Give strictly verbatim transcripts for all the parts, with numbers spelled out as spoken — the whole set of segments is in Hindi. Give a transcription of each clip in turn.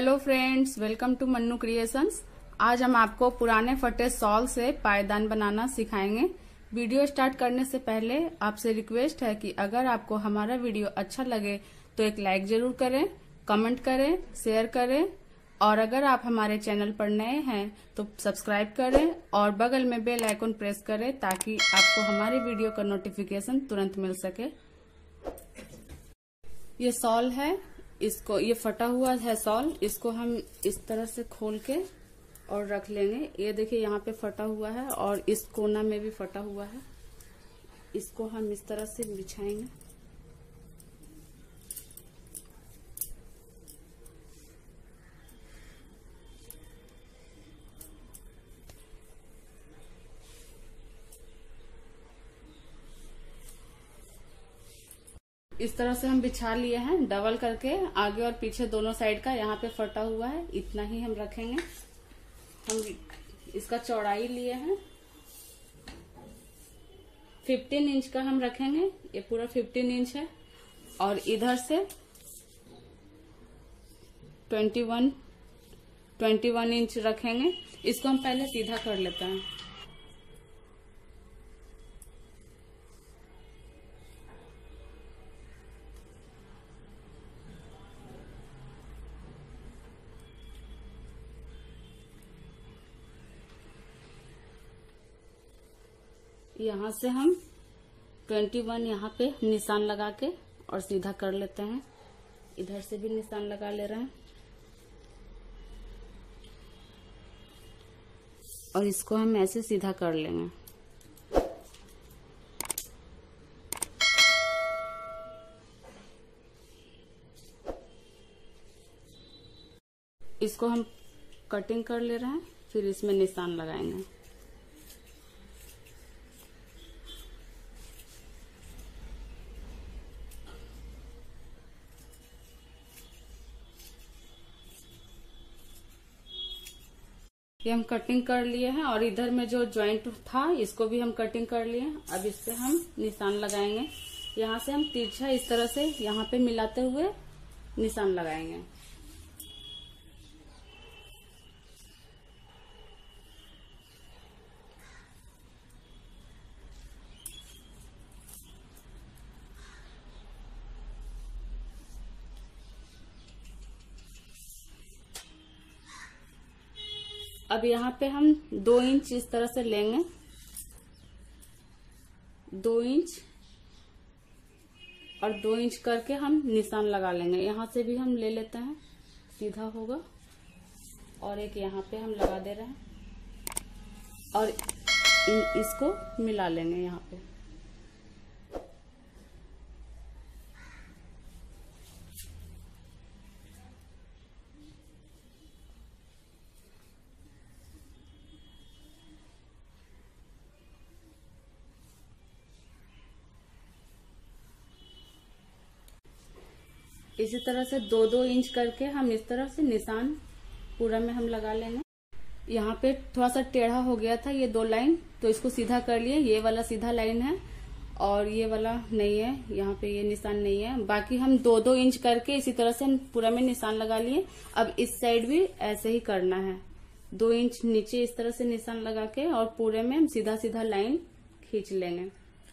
Hello friends, welcome to Mannu creations. आज हम आपको पुराने फटे शॉल से पायदान बनाना सिखाएंगे। वीडियो स्टार्ट करने से पहले आपसे रिक्वेस्ट है कि अगर आपको हमारा वीडियो अच्छा लगे तो एक लाइक जरूर करें, कमेंट करें, शेयर करें और अगर आप हमारे चैनल पर नए हैं तो सब्सक्राइब करें और बगल में बेल आइकन प्रेस करें ताकि आपको हमारे वीडियो का नोटिफिकेशन तुरंत मिल सके। ये शॉल है, इसको ये फटा हुआ है शॉल, इसको हम इस तरह से खोल के और रख लेंगे। ये देखिए यहाँ पे फटा हुआ है और इस कोना में भी फटा हुआ है। इसको हम इस तरह से बिछाएंगे। इस तरह से हम बिछा लिए हैं डबल करके, आगे और पीछे दोनों साइड का। यहाँ पे फटा हुआ है, इतना ही हम रखेंगे। हम इसका चौड़ाई लिए हैं पंद्रह इंच का हम रखेंगे। ये पूरा पंद्रह इंच है और इधर से इक्कीस इक्कीस इंच रखेंगे। इसको हम पहले सीधा कर लेते हैं। यहाँ से हम इक्कीस यहाँ पे निशान लगा के और सीधा कर लेते हैं। इधर से भी निशान लगा ले रहे हैं और इसको हम ऐसे सीधा कर लेंगे। इसको हम कटिंग कर ले रहे हैं, फिर इसमें निशान लगाएंगे। ये हम कटिंग कर लिए हैं और इधर में जो जॉइंट था इसको भी हम कटिंग कर लिए हैं। अब इस पे हम निशान लगाएंगे। यहाँ से हम तिरछा इस तरह से यहाँ पे मिलाते हुए निशान लगाएंगे। अब यहाँ पे हम दो इंच इस तरह से लेंगे, दो इंच और दो इंच करके हम निशान लगा लेंगे। यहाँ से भी हम ले लेते हैं, सीधा होगा। और एक यहाँ पे हम लगा दे रहे हैं और इसको मिला लेंगे यहाँ पे। इसी तरह से दो दो इंच करके हम इस तरह से निशान पूरा में हम लगा लेंगे। यहाँ पे थोड़ा सा टेढ़ा हो गया था ये दो लाइन, तो इसको सीधा कर लिए। ये वाला सीधा लाइन है और ये वाला नहीं है, यहाँ पे ये निशान नहीं है। बाकी हम दो दो इंच करके इसी तरह से हम पूरा में निशान लगा लिए। अब इस साइड भी ऐसे ही करना है, दो इंच नीचे इस तरह से निशान लगा के और पूरे में हम सीधा सीधा लाइन खींच लेंगे।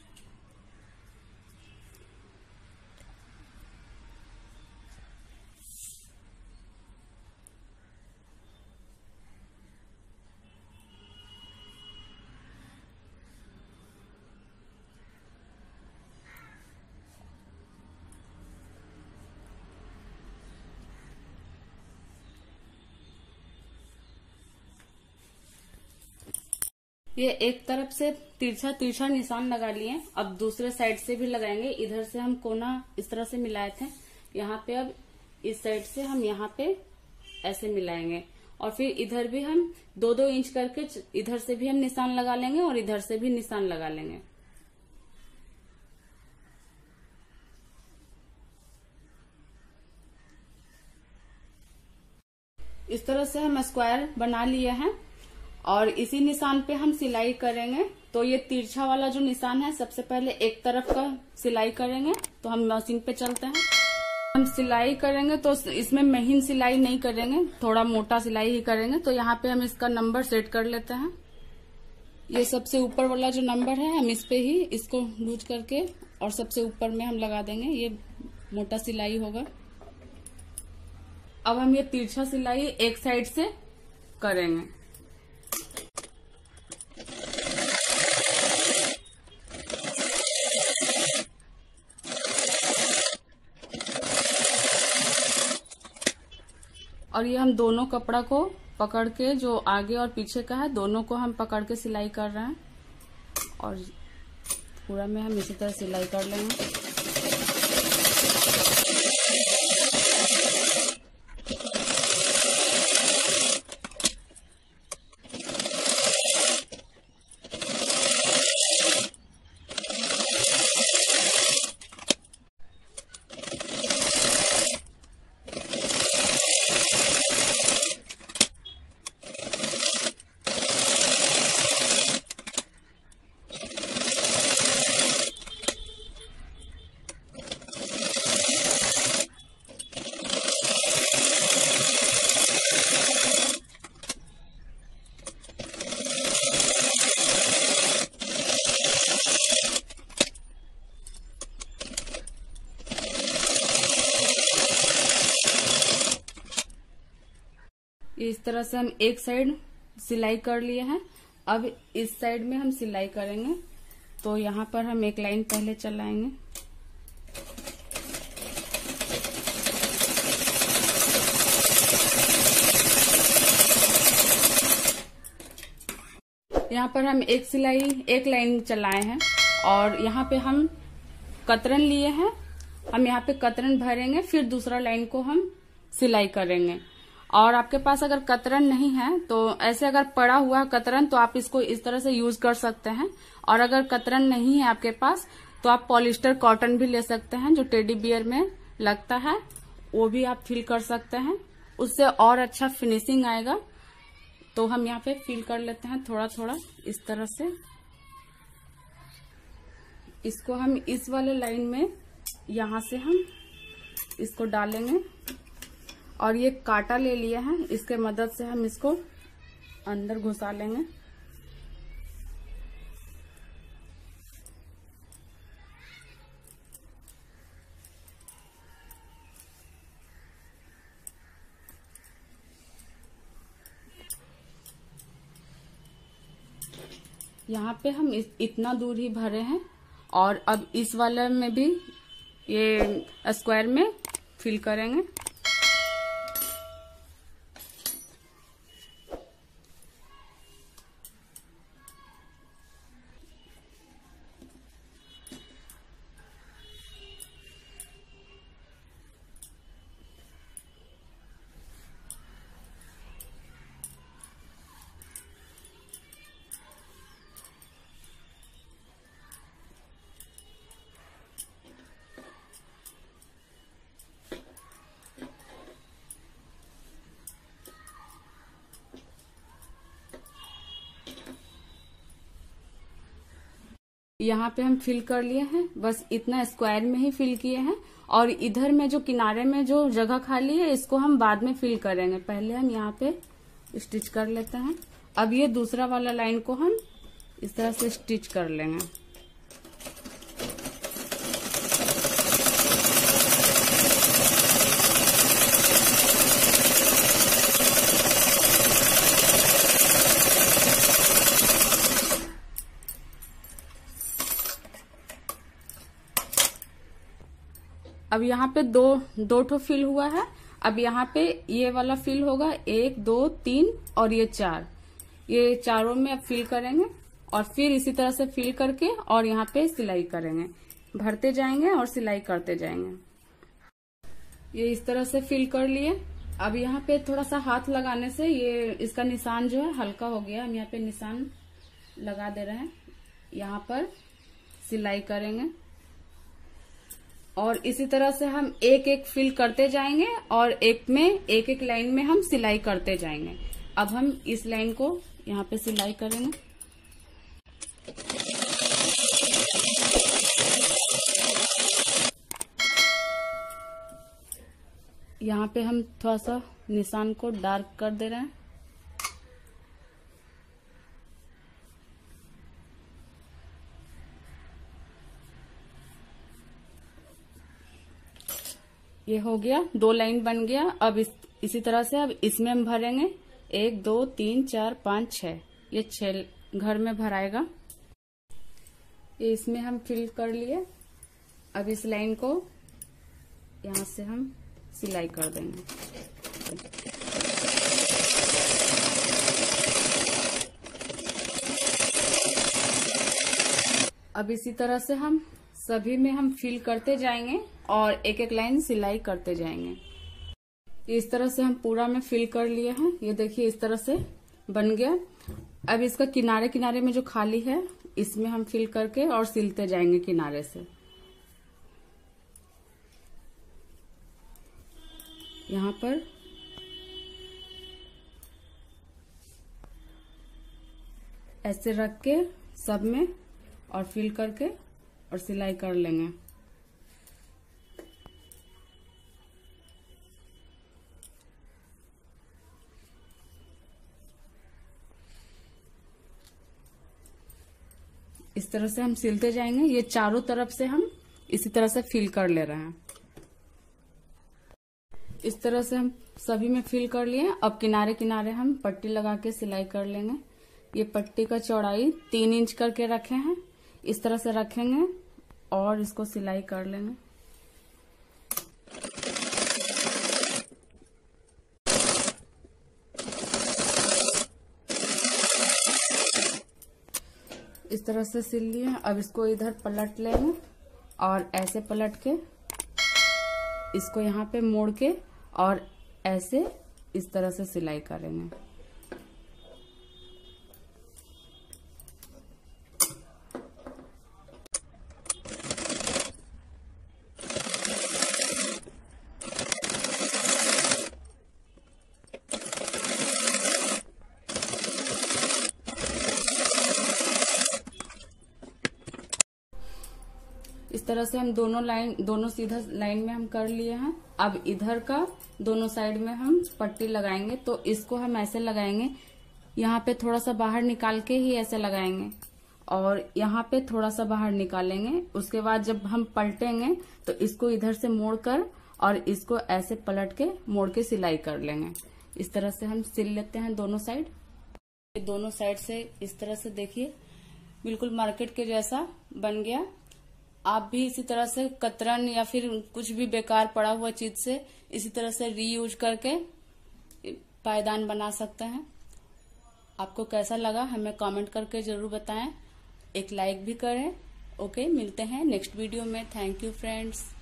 ये एक तरफ से तिरछा तिरछा निशान लगा लिए, अब दूसरे साइड से भी लगाएंगे। इधर से हम कोना इस तरह से मिलाए थे, यहाँ पे अब इस साइड से हम यहाँ पे ऐसे मिलाएंगे और फिर इधर भी हम दो दो इंच करके इधर से भी हम निशान लगा लेंगे और इधर से भी निशान लगा लेंगे। इस तरह से हम स्क्वायर बना लिए हैं और इसी निशान पे हम सिलाई करेंगे। तो ये तिरछा वाला जो निशान है, सबसे पहले एक तरफ का सिलाई करेंगे। तो हम मशीन पे चलते हैं। हम सिलाई करेंगे तो इसमें महीन सिलाई नहीं करेंगे, थोड़ा मोटा सिलाई ही करेंगे। तो यहाँ पे हम इसका नंबर सेट कर लेते हैं। ये सबसे ऊपर वाला जो नंबर है हम इस पे ही इसको लूज करके और सबसे ऊपर में हम लगा देंगे, ये मोटा सिलाई होगा। अब हम ये तिरछा सिलाई एक साइड से करेंगे। और ये हम दोनों कपड़ा को पकड़ के, जो आगे और पीछे का है दोनों को हम पकड़ के सिलाई कर रहे हैं और पूरा में हम इसी तरह सिलाई कर लेंगे। इस तरह से हम एक साइड सिलाई कर लिए हैं। अब इस साइड में हम सिलाई करेंगे। तो यहाँ पर हम एक लाइन पहले चलाएंगे। यहाँ पर हम एक सिलाई एक लाइन चलाए हैं और यहाँ पे हम कतरन लिए हैं। हम यहाँ पे कतरन भरेंगे, फिर दूसरा लाइन को हम सिलाई करेंगे। और आपके पास अगर कतरन नहीं है तो ऐसे अगर पड़ा हुआ कतरन तो आप इसको इस तरह से यूज कर सकते हैं। और अगर कतरन नहीं है आपके पास तो आप पॉलिस्टर कॉटन भी ले सकते हैं, जो टेडी बियर में लगता है, वो भी आप फिल कर सकते हैं, उससे और अच्छा फिनिशिंग आएगा। तो हम यहाँ पे फिल कर लेते हैं थोड़ा थोड़ा इस तरह से। इसको हम इस वाले लाइन में यहाँ से हम इसको डालेंगे और ये कांटा ले लिया है, इसके मदद से हम इसको अंदर घुसा लेंगे। यहाँ पे हम इस, इतना दूर ही भरे हैं और अब इस वाले में भी ये स्क्वायर में फिल करेंगे। यहाँ पे हम फिल कर लिए हैं, बस इतना स्क्वायर में ही फिल किए हैं। और इधर में जो किनारे में जो जगह खाली है इसको हम बाद में फिल करेंगे। पहले हम यहाँ पे स्टिच कर लेते हैं। अब ये दूसरा वाला लाइन को हम इस तरह से स्टिच कर लेंगे। अब यहाँ पे दो दो ठो फिल हुआ है। अब यहाँ पे ये वाला फिल होगा, एक दो तीन और ये चार, ये चारों में अब फिल करेंगे और फिर इसी तरह से फिल करके और यहाँ पे सिलाई करेंगे, भरते जाएंगे और सिलाई करते जाएंगे। ये इस तरह से फिल कर लिए। अब यहाँ पे थोड़ा सा हाथ लगाने से ये इसका निशान जो है हल्का हो गया। हम यहाँ पे निशान लगा दे रहे हैं, यहाँ पर सिलाई करेंगे और इसी तरह से हम एक एक फिल करते जाएंगे और एक में एक एक लाइन में हम सिलाई करते जाएंगे। अब हम इस लाइन को यहाँ पे सिलाई करेंगे। यहाँ पे हम थोड़ा सा निशान को डार्क कर दे रहे हैं। ये हो गया, दो लाइन बन गया। अब इस, इसी तरह से अब इसमें हम भरेंगे एक दो तीन चार पाँच छः, ये छः घर में भराएगा। ये इसमें हम फिल कर लिए। अब इस लाइन को यहाँ से हम सिलाई कर देंगे। अब इसी तरह से हम सभी में हम फिल करते जाएंगे और एक एक लाइन सिलाई करते जाएंगे। इस तरह से हम पूरा में फिल कर लिए हैं। ये देखिए इस तरह से बन गया। अब इसका किनारे किनारे में जो खाली है इसमें हम फिल करके और सिलते जाएंगे किनारे से। यहाँ पर ऐसे रख के सब में और फिल करके और सिलाई कर लेंगे। इस तरह से हम सिलते जाएंगे। ये चारों तरफ से हम इसी तरह से फिल कर ले रहे हैं। इस तरह से हम सभी में फिल कर लिए। अब किनारे किनारे हम पट्टी लगा के सिलाई कर लेंगे। ये पट्टी का चौड़ाई तीन इंच करके रखे हैं, इस तरह से रखेंगे और इसको सिलाई कर लेंगे। इस तरह से सिल लिए। अब इसको इधर पलट लेंगे और ऐसे पलट के इसको यहाँ पे मोड़ के और ऐसे इस तरह से सिलाई करेंगे। इस तरह से हम दोनों लाइन दोनों सीधा लाइन में हम कर लिए हैं। अब इधर का दोनों साइड में हम पट्टी लगाएंगे। तो इसको हम ऐसे लगाएंगे, यहाँ पे थोड़ा सा बाहर निकाल के ही ऐसे लगाएंगे और यहाँ पे थोड़ा सा बाहर निकालेंगे। उसके बाद जब हम पलटेंगे तो इसको इधर से मोड़ कर और इसको ऐसे पलट के मोड़ के सिलाई कर लेंगे। इस तरह से हम सिल लेते हैं दोनों साइड। दोनों साइड से इस तरह से देखिए बिल्कुल मार्केट के जैसा बन गया। आप भी इसी तरह से कतरन या फिर कुछ भी बेकार पड़ा हुआ चीज से इसी तरह से रीयूज करके पायदान बना सकते हैं। आपको कैसा लगा हमें कमेंट करके जरूर बताएं। एक लाइक भी करें। ओके, मिलते हैं नेक्स्ट वीडियो में। Thank you friends.